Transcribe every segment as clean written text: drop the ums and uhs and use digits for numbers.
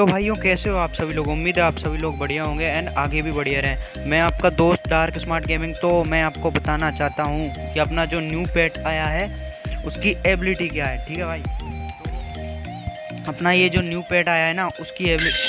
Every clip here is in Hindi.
तो भाइयों कैसे हो आप सभी लोग। उम्मीद है आप सभी लोग बढ़िया होंगे एंड आगे भी बढ़िया रहें। मैं आपका दोस्त डार्क स्मार्ट गेमिंग। तो मैं आपको बताना चाहता हूँ कि अपना जो न्यू पेट आया है उसकी एबिलिटी क्या है। ठीक है भाई, अपना ये जो न्यू पेट आया है ना उसकी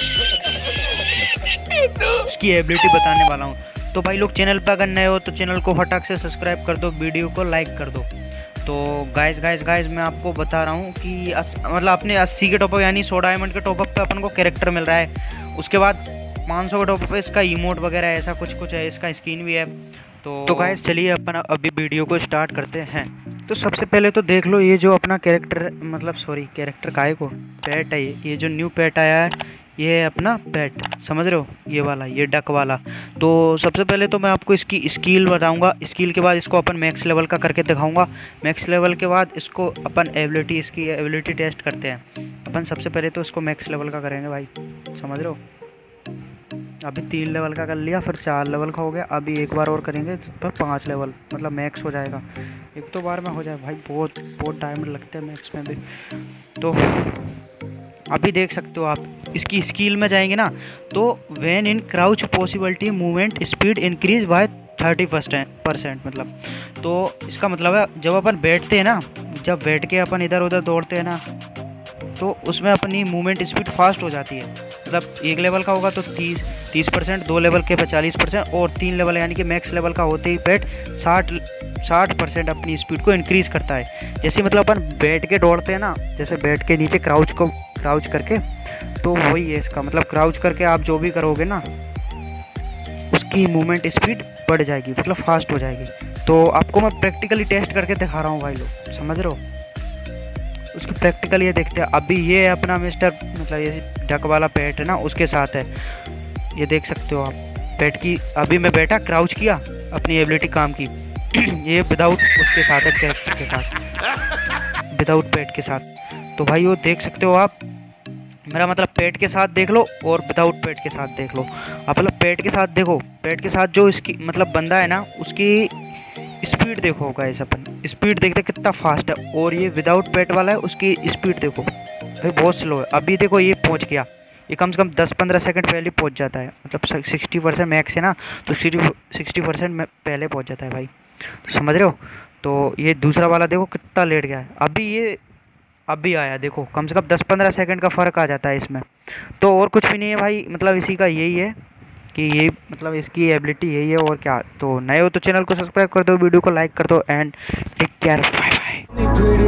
एबिलिटी बताने वाला हूँ। तो भाई लोग चैनल पर अगर नए हो तो चैनल को फटाक से सब्सक्राइब कर दो, वीडियो को लाइक कर दो। तो गाइस मैं आपको बता रहा हूँ कि मतलब अपने 80 के टॉपअप यानी 100 डायमंड के टॉपअप पे अपन को कैरेक्टर मिल रहा है। उसके बाद 500 के टॉपअप पे इसका इमोट वगैरह ऐसा कुछ है, इसका स्किन भी है। तो गाइस चलिए अपन अभी वीडियो को स्टार्ट करते हैं। तो सबसे पहले तो देख लो ये जो अपना कैरेक्टर मतलब सॉरी कैरेक्टर काहे को पेट है, ये जो न्यू पेट आया है ये है अपना पेट, समझ रहे हो, ये वाला, ये डक वाला। तो सबसे पहले तो मैं आपको इसकी स्किल बताऊंगा, स्किल के बाद इसको अपन मैक्स लेवल का करके दिखाऊंगा। मैक्स लेवल के बाद इसको अपन एबिलिटी, इसकी एबिलिटी टेस्ट करते हैं। अपन सबसे पहले तो इसको मैक्स लेवल का करेंगे भाई, समझ रहे हो। अभी 3 लेवल का कर लिया, फिर 4 लेवल का हो गया, अभी एक बार और करेंगे फिर 5 लेवल, मतलब मैक्स हो जाएगा। एक तो बार में हो जाए भाई, बहुत डायमंड लगते हैं मैक्स में भी। तो अभी देख सकते हो आप इसकी स्किल में जाएंगे ना, तो when in crouch possibility movement speed increase by 30%। मतलब तो इसका मतलब है जब अपन बैठते हैं ना, जब बैठ के अपन इधर उधर दौड़ते हैं ना, तो उसमें अपनी मूवमेंट स्पीड फास्ट हो जाती है। मतलब 1 लेवल का होगा तो 30%, 2 लेवल के 40% और 3 लेवल यानी कि मैक्स लेवल का होते ही पेट 60% अपनी स्पीड को इंक्रीज़ करता है। जैसे मतलब अपन बैठ के दौड़ते हैं ना, जैसे बैठ के नीचे क्राउच करके, तो वही है इसका मतलब। क्राउच करके आप जो भी करोगे ना उसकी मूवमेंट स्पीड बढ़ जाएगी, मतलब फास्ट हो जाएगी। तो आपको मैं प्रैक्टिकली टेस्ट करके दिखा रहा हूँ भाई लोग, समझ रहे हो। उसकी प्रैक्टिकल ये देखते हैं। अभी ये अपना मिस्टर मतलब ये डक वाला पेट है ना उसके साथ है, ये देख सकते हो आप पेट की। अभी मैं बैठा क्राउच किया, अपनी एबिलिटी काम की। ये विदाउट उसके साथ है, कैरेक्टर के साथ, विदाउट पेट के साथ। तो भाई वो देख सकते हो आप, मेरा मतलब पेट के साथ देख लो और विदाउट पेट के साथ देख लो। आप मतलब पेट के साथ देखो, पेट के साथ जो इसकी मतलब बंदा है ना उसकी स्पीड देखो गाइस, अपन स्पीड देखते कितना फास्ट है। और ये विदाउट पेट वाला है, उसकी स्पीड देखो भाई बहुत स्लो है। अभी देखो ये पहुंच गया, ये कम से कम 10-15 सेकंड पहले पहुंच जाता है। मतलब 60% मैक्स है ना, तो 60% पहले पहुंच जाता है भाई, तो समझ रहे हो। तो ये दूसरा वाला देखो कितना लेट गया है, अभी आया देखो, कम से कम 10-15 सेकंड का फ़र्क आ जाता है इसमें। तो और कुछ भी नहीं है भाई, मतलब इसी का यही है कि ये मतलब इसकी एबिलिटी यही है और क्या। तो नए हो तो चैनल को सब्सक्राइब कर दो, वीडियो को लाइक कर दो and take care,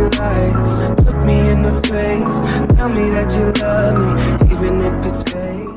bye bye.